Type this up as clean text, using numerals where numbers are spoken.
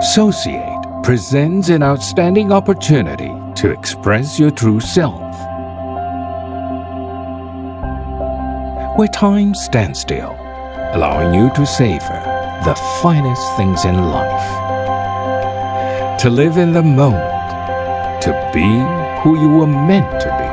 Societe presents an outstanding opportunity to express your true self, where time stands still, allowing you to savor the finest things in life, to live in the moment, to be who you were meant to be.